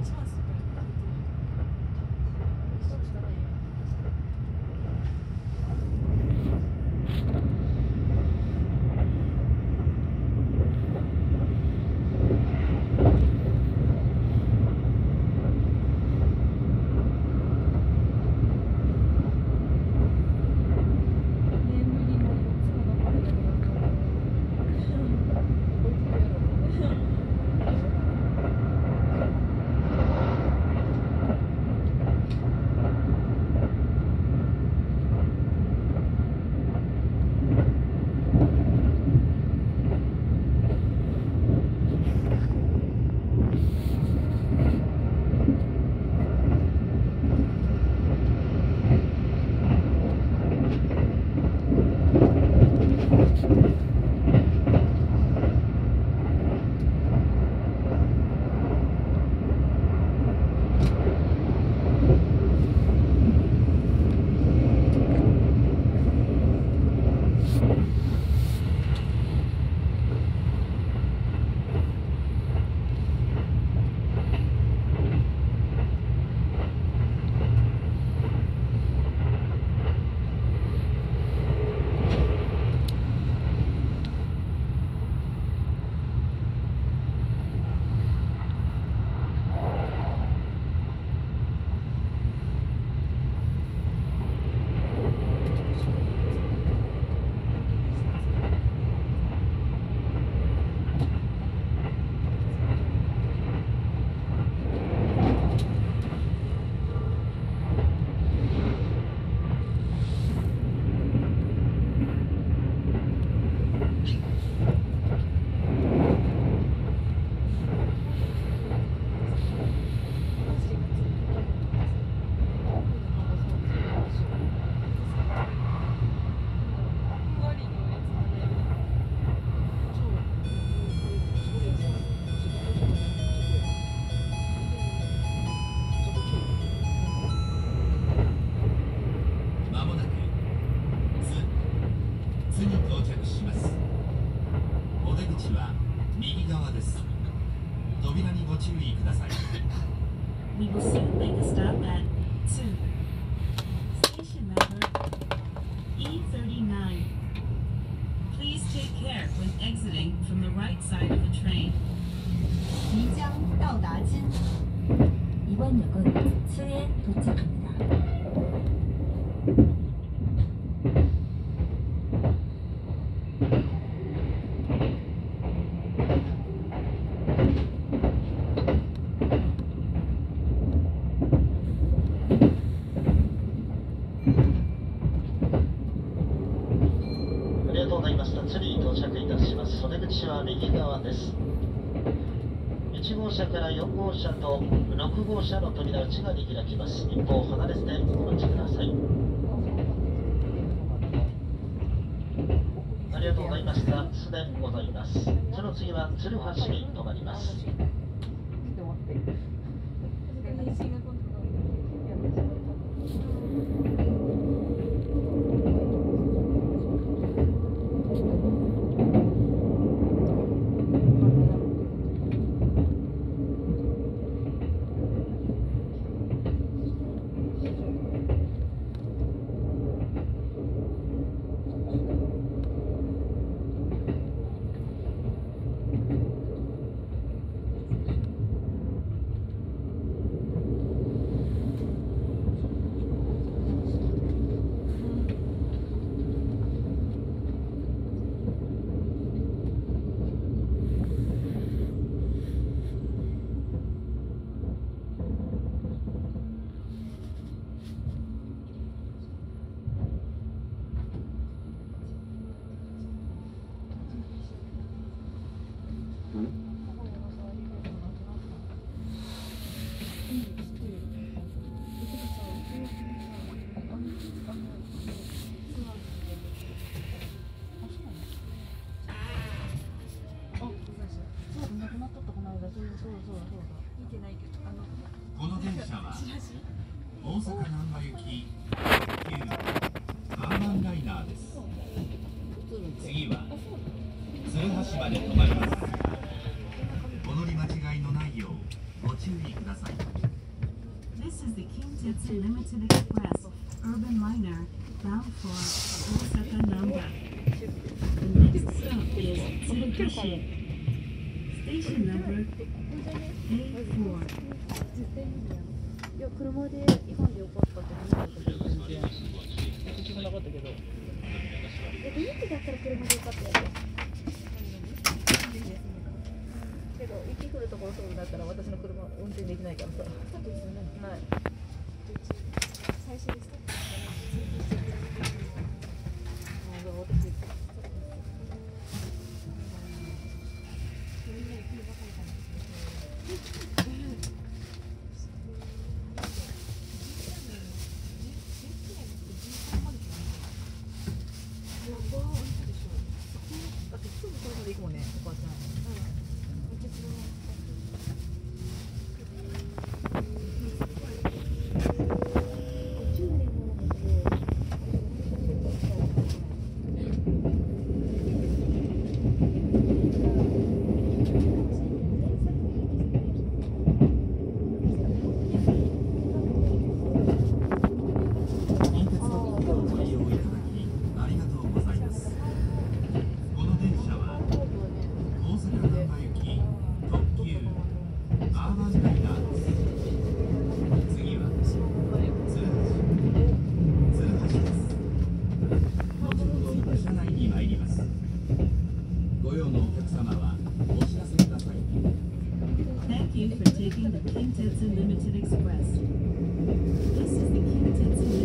We will soon make a stop at 2. Station number E39. Please take care when exiting from the right side of the train. 即将到达金。 이번 역은 츠에 도착합니다. 右側です。1号車から4号車と6号車の扉内側に開きます。一歩離れてお待ちください。ありがとうございました。すでにございます。その次は鶴橋に停まります。 この電車は大阪難波行きアーバンライナーです。次は鶴橋まで止まります。お乗り間違いのないようご注意ください。 This is the Kintetsu Limited Express urban liner bound for Osaka Namba. The next stop is Tsurukashi. Station number A4. いや、車で行かんでよかったって話だったけど、全然。私もなかったけど。電気だったら車でよかったやつ。けど、雪降るところそうだったら私の車運転できないからさ。そうですよね。はい。最初でした。だってすぐそれまで行くもんね、おばあちゃん。 近鉄のご利用いただきありがとうございます。この電車は大阪難波行き特急アーバンライナーです。次は鶴橋です。後ほど車内に参ります。ご用のお客様はお知らせください。 Thank you for taking the Kintetsu Limited Express. This is the Kintetsu